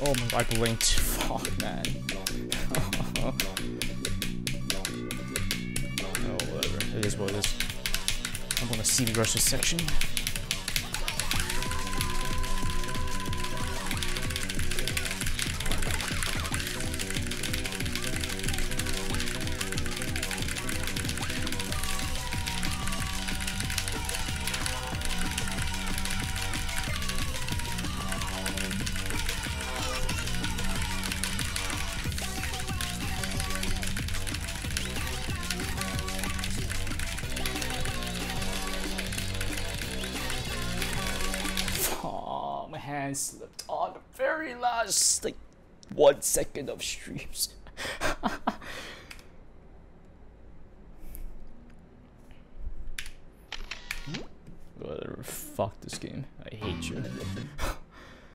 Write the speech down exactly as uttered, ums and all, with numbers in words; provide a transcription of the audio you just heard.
Oh my god, I blinked. Fuck, man. Oh, whatever. It is what it is. I'm gonna C V rush this section. Oh, my hand slipped on the very last, like, one second of streams. Whatever, fuck this game. I hate you.